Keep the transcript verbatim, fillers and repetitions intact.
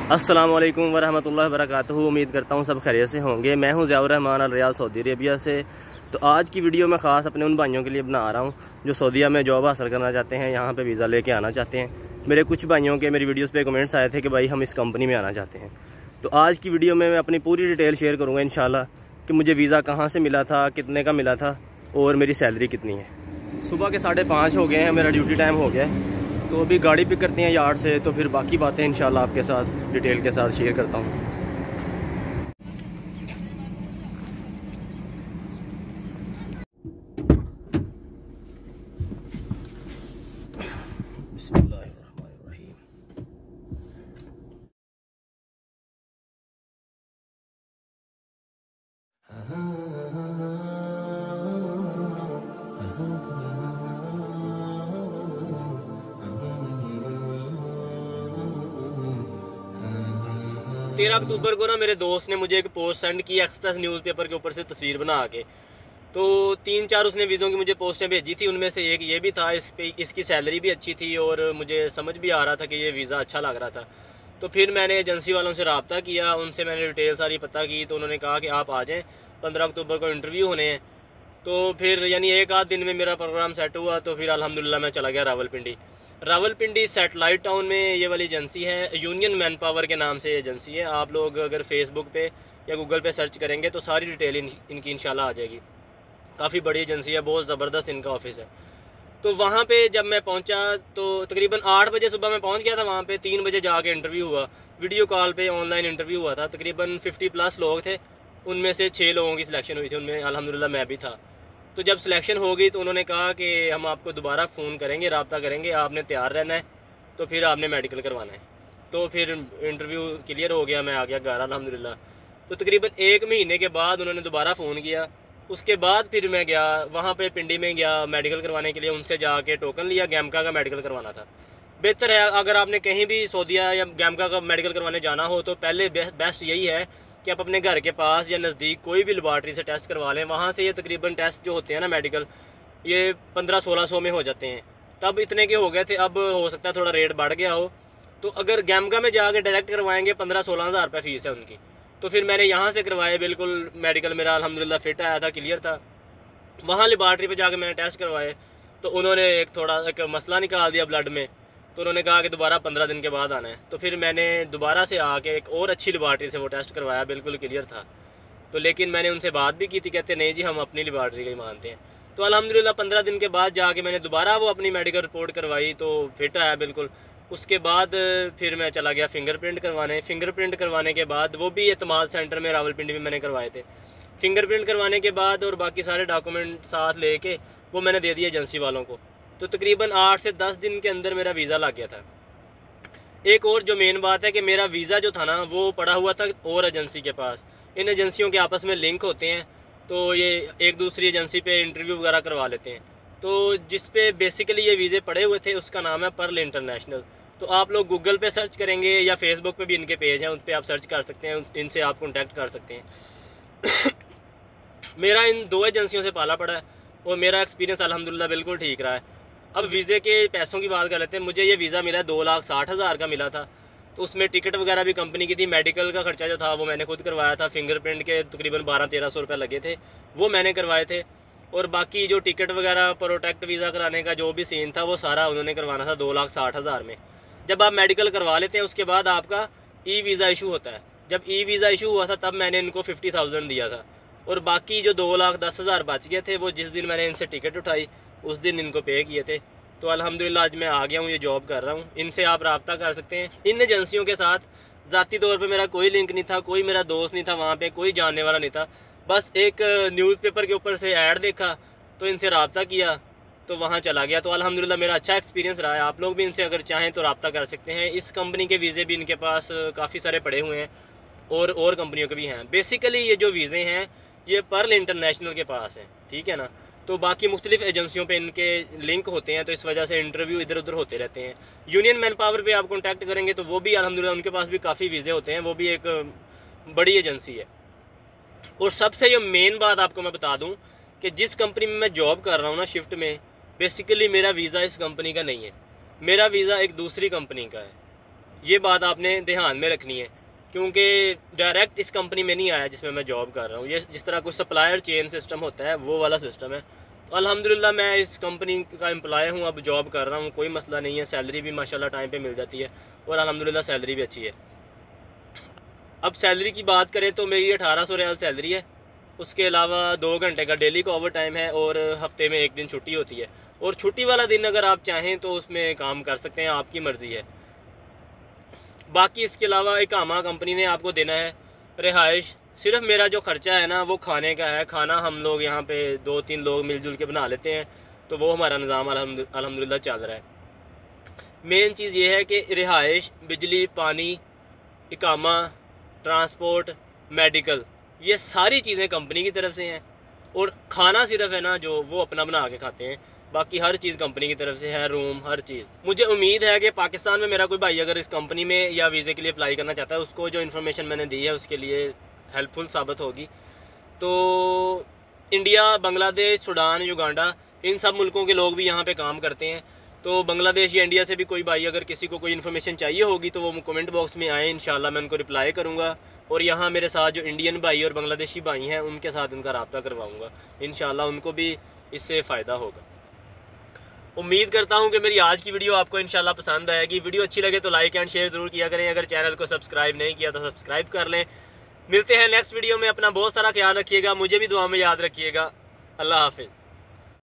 अस्सलाम वालेकुम वरहमतुल्लाहि वबरकातुहू। उम्मीद करता हूँ सब खैरियत से होंगे। मैं हूँ Ziaur Rahman Al Riyadh Saudi Arabia से। तो आज की वीडियो मैं ख़ास अपने उन भाइयों के लिए बना रहा हूँ जो सऊदीया में जॉब हासिल करना चाहते हैं, यहाँ पे वीज़ा लेके आना चाहते हैं। मेरे कुछ भाइयों के मेरी वीडियोस पे कमेंट्स आए थे कि भाई हम इस कंपनी में आना चाहते हैं। तो आज की वीडियो में मैं अपनी पूरी डिटेल शेयर करूँगा इंशाल्लाह कि मुझे वीज़ा कहाँ से मिला था, कितने का मिला था और मेरी सैलरी कितनी है। सुबह के साढ़े पाँच हो गए हैं, मेरा ड्यूटी टाइम हो गया है। तो अभी गाड़ी पिक करते हैं यार्ड से, तो फिर बाकी बातें इंशाल्लाह आपके साथ डिटेल के साथ शेयर करता हूँ। बिस्मिल्लाहिर्रहमानिर्रहीम। तेरह अक्टूबर को ना मेरे दोस्त ने मुझे एक पोस्ट सेंड की एक्सप्रेस न्यूज़पेपर के ऊपर से तस्वीर बना के। तो तीन चार उसने वीज़ों की मुझे पोस्टें भेजी थी, उनमें से एक ये भी था। इस पे इसकी सैलरी भी अच्छी थी और मुझे समझ भी आ रहा था कि ये वीज़ा अच्छा लग रहा था। तो फिर मैंने एजेंसी वालों से रब्ता किया, उनसे मैंने डिटेल सारी पता की। तो उन्होंने कहा कि आप आ जाएँ, पंद्रह अक्टूबर को इंटरव्यू होने हैं। तो फिर यानी एक आध दिन में मेरा प्रोग्राम सेट हुआ। तो फिर अल्हम्दुलिल्लाह मैं चला गया रावलपिंडी। रावलपिंडी सैटेलाइट टाउन में ये वाली एजेंसी है, यूनियन मैन पावर के नाम से एजेंसी है। आप लोग अगर फेसबुक पे या गूगल पे सर्च करेंगे तो सारी डिटेल इन, इनकी इंशाल्लाह आ जाएगी। काफ़ी बड़ी एजेंसी है, बहुत ज़बरदस्त इनका ऑफिस है। तो वहाँ पे जब मैं पहुँचा तो तकरीबन आठ बजे सुबह मैं पहुँच गया था वहाँ पे। तीन बजे जाके इंटरव्यू हुआ, वीडियो कॉल पे ऑनलाइन इंटरव्यू हुआ था। तकरीबन फिफ्टी प्लस लोग थे, उनमें से छः लोगों की सिलेक्शन हुई थी, उनमें अल्हम्दुलिल्लाह मैं भी था। तो जब सिलेक्शन हो गई तो उन्होंने कहा कि हम आपको दोबारा फ़ोन करेंगे, रब्ता करेंगे, आपने तैयार रहना है, तो फिर आपने मेडिकल करवाना है। तो फिर इंटरव्यू क्लियर हो गया, मैं आ गया घर अल्हम्दुलिल्लाह। तो तकरीबन एक महीने के बाद उन्होंने दोबारा फ़ोन किया। उसके बाद फिर मैं गया वहाँ पे पिंडी में गया मेडिकल करवाने के लिए। उनसे जाके टोकन लिया, गैमका का मेडिकल करवाना था। बेहतर है अगर आपने कहीं भी सऊदीया या गैमका का मेडिकल करवाने जाना हो तो पहले बेस्ट यही है कि आप अपने घर के पास या नज़दीक कोई भी लेबॉर्ट्री से टेस्ट करवा लें। वहाँ से ये तकरीबन टेस्ट जो होते हैं ना मेडिकल, ये पंद्रह सोलह सौ में हो जाते हैं। तब इतने के हो गए थे, अब हो सकता है थोड़ा रेट बढ़ गया हो। तो अगर गैमका में जाके डायरेक्ट करवाएंगे पंद्रह सोलह हज़ार रुपये फ़ीस है उनकी। तो फिर मैंने यहाँ से करवाया, बिल्कुल मेडिकल मेरा अल्हम्दुलिल्लाह फिट आया था, क्लियर था। वहाँ लेबॉर्ट्री पे जाके मैंने टेस्ट करवाए तो उन्होंने एक थोड़ा एक मसला निकाल दिया ब्लड में। तो उन्होंने कहा कि दोबारा पंद्रह दिन के बाद आना है। तो फिर मैंने दोबारा से आके एक और अच्छी लेबॉर्ट्री से वो टेस्ट करवाया, बिल्कुल क्लियर था। तो लेकिन मैंने उनसे बात भी की थी, कहते नहीं जी हम अपनी लेबॉर्ट्री का ही मानते हैं। तो अल्हम्दुलिल्लाह पंद्रह दिन के बाद जाके मैंने दोबारा वो अपनी मेडिकल रिपोर्ट करवाई तो फिट आया बिल्कुल। उसके बाद फिर मैं चला गया फिंगरप्रिंट करवाने। फिंगरप्रिंट करवाने के बाद वो भी एतमाद सेंटर में रावलपिंडी में मैंने करवाए थे। फिंगरप्रिंट करवाने के बाद और बाकी सारे डॉक्यूमेंट साथ लेके वो मैंने दे दिए एजेंसी वालों को। तो तकरीबन आठ से दस दिन के अंदर मेरा वीज़ा लग गया था। एक और जो मेन बात है कि मेरा वीज़ा जो था ना वो पड़ा हुआ था और एजेंसी के पास। इन एजेंसियों के आपस में लिंक होते हैं, तो ये एक दूसरी एजेंसी पे इंटरव्यू वगैरह करवा लेते हैं। तो जिस पे बेसिकली ये वीज़े पड़े हुए थे उसका नाम है पर्ल इंटरनेशनल। तो आप लोग गूगल पे सर्च करेंगे या फेसबुक पे भी इनके पेज हैं, उन पर आप सर्च कर सकते हैं, इनसे आप कॉन्टैक्ट कर सकते हैं। मेरा इन दो एजेंसियों से पाला पड़ा है और मेरा एक्सपीरियंस अल्हम्दुलिल्लाह बिल्कुल ठीक रहा है। अब वीज़े के पैसों की बात कर लेते हैं। मुझे ये वीज़ा मिला दो लाख साठ हज़ार का मिला था। तो उसमें टिकट वगैरह भी कंपनी की थी, मेडिकल का खर्चा जो था वो मैंने खुद करवाया था। फिंगरप्रिंट के तकरीबन बारह तेरह सौ रुपये लगे थे, वो मैंने करवाए थे। और बाकी जो टिकट वगैरह प्रोटेक्ट वीज़ा कराने का जो भी सीन था वो सारा उन्होंने करवाना था दो लाख साठ हज़ार में। जब आप मेडिकल करवा लेते हैं उसके बाद आपका ई वीज़ा इशू होता है। जब ई वीज़ा इशू हुआ था तब मैंने इनको फिफ्टी थाउजेंड दिया था और बाकी जो दो लाख दस हज़ार बच गए थे वो जिस दिन मैंने इनसे टिकट उठाई उस दिन इनको पे किए थे। तो अल्हम्दुलिल्लाह आज मैं आ गया हूँ, ये जॉब कर रहा हूँ। इनसे आप रब्ता कर सकते हैं। इन एजेंसियों के साथ ज़ाती तौर पे मेरा कोई लिंक नहीं था, कोई मेरा दोस्त नहीं था वहाँ पे, कोई जानने वाला नहीं था। बस एक न्यूज़पेपर के ऊपर से ऐड देखा तो इनसे रब्ता किया तो वहाँ चला गया। तो अल्हम्दुलिल्लाह मेरा अच्छा एक्सपीरियंस रहा है। आप लोग भी इनसे अगर चाहें तो रब्ता कर सकते हैं। इस कंपनी के वीज़े भी इनके पास काफ़ी सारे पड़े हुए हैं और और कंपनियों के भी हैं। बेसिकली ये जो वीज़े हैं ये पर्ल इंटरनेशनल के पास हैं, ठीक है ना। तो बाकी मुख्तलिफ एजेंसियों पे इनके लिंक होते हैं, तो इस वजह से इंटरव्यू इधर उधर होते रहते हैं। यूनियन मैन पावर पे आप कॉन्टैक्ट करेंगे तो वो भी अल्हम्दुलिल्लाह उनके पास भी काफ़ी वीज़े होते हैं, वो भी एक बड़ी एजेंसी है। और सबसे ये मेन बात आपको मैं बता दूँ कि जिस कंपनी में मैं जॉब कर रहा हूँ ना शिफ्ट में, बेसिकली मेरा वीज़ा इस कंपनी का नहीं है, मेरा वीज़ा एक दूसरी कंपनी का है। ये बात आपने ध्यान में रखनी है, क्योंकि डायरेक्ट इस कंपनी में नहीं आया जिसमें मैं जॉब कर रहा हूँ। ये जिस तरह कुछ सप्लायर चेन सिस्टम होता है वो वाला सिस्टम है। तो अल्हम्दुलिल्लाह मैं इस कंपनी का एम्प्लॉय हूँ, अब जॉब कर रहा हूँ, कोई मसला नहीं है। सैलरी भी माशाल्लाह टाइम पे मिल जाती है और अल्हम्दुलिल्लाह सैलरी भी अच्छी है। अब सैलरी की बात करें तो मेरी अठारह सौ रियाल सैलरी है। उसके अलावा दो घंटे का डेली का ओवर टाइम है और हफ्ते में एक दिन छुट्टी होती है। और छुट्टी वाला दिन अगर आप चाहें तो उसमें काम कर सकते हैं, आपकी मर्ज़ी है। बाकी इसके अलावा इकामा कंपनी ने आपको देना है, रिहाइश सिर्फ मेरा जो ख़र्चा है ना वो खाने का है। खाना हम लोग यहाँ पे दो तीन लोग मिलजुल के बना लेते हैं, तो वो हमारा निज़ाम अल्हम्दुलिल्लाह चल रहा है। मेन चीज़ ये है कि रिहाइश, बिजली, पानी, इकामा, ट्रांसपोर्ट, मेडिकल, ये सारी चीज़ें कंपनी की तरफ से हैं। और खाना सिर्फ है ना जो वो अपना बना के खाते हैं, बाकी हर चीज़ कंपनी की तरफ से है, रूम, हर चीज़। मुझे उम्मीद है कि पाकिस्तान में मेरा कोई भाई अगर इस कंपनी में या वीज़े के लिए अप्लाई करना चाहता है, उसको जो इन्फॉर्मेशन मैंने दी है उसके लिए हेल्पफुल साबित होगी। तो इंडिया, बांग्लादेश, सूडान, युगांडा, इन सब मुल्कों के लोग भी यहाँ पे काम करते हैं। तो बांग्लादेश या इंडिया से भी कोई भाई अगर किसी को कोई इन्फॉर्मेशन चाहिए होगी तो वो कमेंट बॉक्स में आए, इंशाल्लाह मैं उनको रिप्लाई करूँगा। और यहाँ मेरे साथ जो इंडियन भाई और बांग्लादेशी भाई हैं उनके साथ उनका रब्ता करवाऊँगा, इंशाल्लाह उनको भी इससे फ़ायदा होगा। उम्मीद करता हूँ कि मेरी आज की वीडियो आपको इंशाल्लाह पसंद आएगी। वीडियो अच्छी लगे तो लाइक एंड शेयर ज़रूर किया करें। अगर चैनल को सब्सक्राइब नहीं किया तो सब्सक्राइब कर लें। मिलते हैं नेक्स्ट वीडियो में। अपना बहुत सारा ख्याल रखिएगा, मुझे भी दुआ में याद रखिएगा। अल्लाह हाफिज़।